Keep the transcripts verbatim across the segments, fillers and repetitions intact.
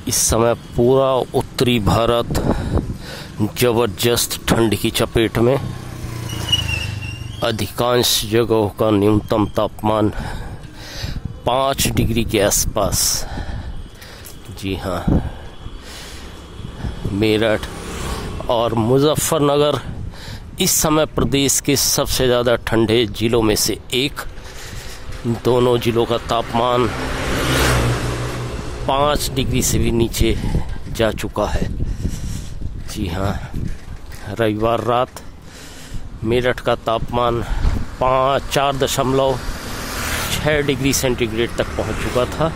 इस समय पूरा उत्तरी भारत जबरदस्त ठंड की चपेट में। अधिकांश जगहों का न्यूनतम तापमान पाँच डिग्री के आसपास। जी हाँ, मेरठ और मुजफ्फरनगर इस समय प्रदेश के सबसे ज़्यादा ठंडे जिलों में से एक। दोनों जिलों का तापमान पाँच डिग्री से भी नीचे जा चुका है। जी हाँ, रविवार रात मेरठ का तापमान पाँच चार दशमलव छः डिग्री सेंटीग्रेड तक पहुंच चुका था।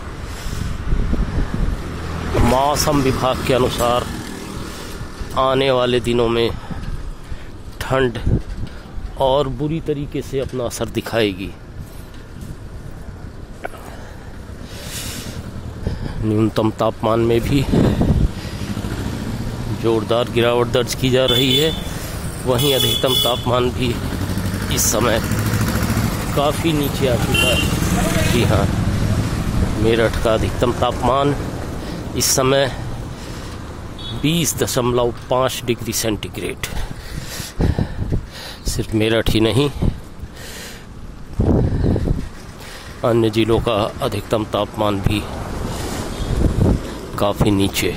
मौसम विभाग के अनुसार आने वाले दिनों में ठंड और बुरी तरीके से अपना असर दिखाएगी। न्यूनतम तापमान में भी जोरदार गिरावट दर्ज की जा रही है, वहीं अधिकतम तापमान भी इस समय काफ़ी नीचे आ चुका है। जी हाँ, मेरठ का अधिकतम तापमान इस समय बीस दशमलव पाँच डिग्री सेंटीग्रेड। सिर्फ मेरठ ही नहीं, अन्य जिलों का अधिकतम तापमान भी काफ़ी नीचे।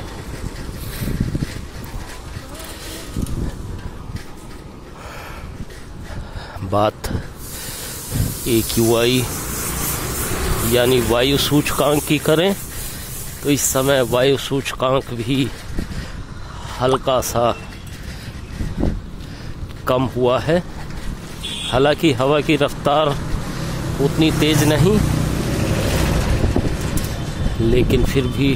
बात ए क्यू आई यानी वायु सूचकांक की करें तो इस समय वायु सूचकांक भी हल्का सा कम हुआ है। हालांकि हवा की रफ्तार उतनी तेज नहीं, लेकिन फिर भी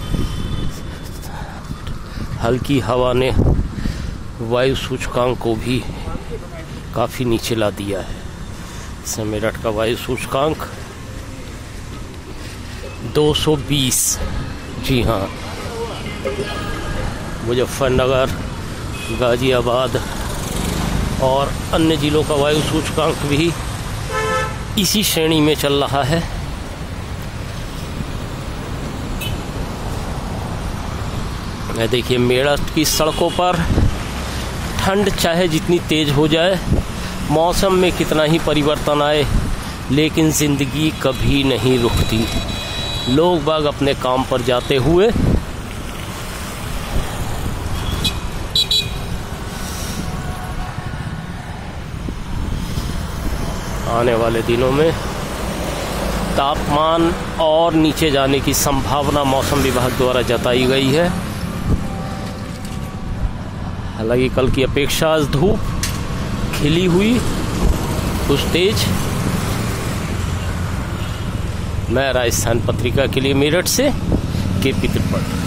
हल्की हवा ने वायु सूचकांक को भी काफ़ी नीचे ला दिया है। इसमें मेरठ का वायु सूचकांक दो सौ बीस। जी हाँ, मुजफ्फरनगर, गाजियाबाद और अन्य जिलों का वायु सूचकांक भी इसी श्रेणी में चल रहा है। देखिए, मेरठ की सड़कों पर ठंड चाहे जितनी तेज हो जाए, मौसम में कितना ही परिवर्तन आए, लेकिन ज़िंदगी कभी नहीं रुकती। लोग बाग अपने काम पर जाते हुए आने वाले दिनों में तापमान और नीचे जाने की संभावना मौसम विभाग द्वारा जताई गई है। हालांकि कल की अपेक्षा आज धूप खिली हुई कुछ तेज। मैं राजस्थान पत्रिका के लिए मेरठ से के पी त्रिपाठी।